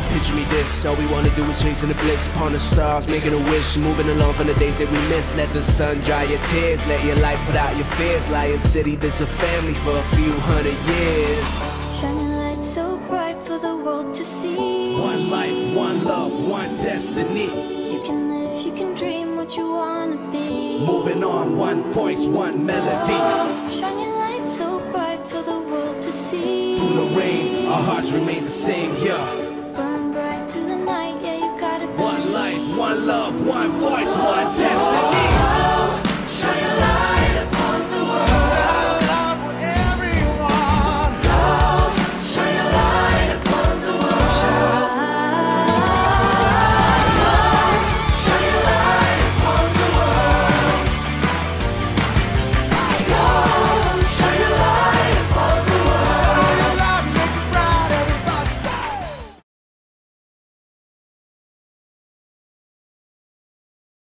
Picture me this, all we wanna do is chasing the bliss upon the stars, making a wish, moving along from the days that we miss. Let the sun dry your tears, let your light put out your fears. Lion City, this a family for a few hundred years. Shining light so bright for the world to see. One life, one love, one destiny. You can live, you can dream what you wanna be. Moving on, one voice, one melody. Shining light so bright for the world to see. Through the rain, our hearts remain the same, yeah.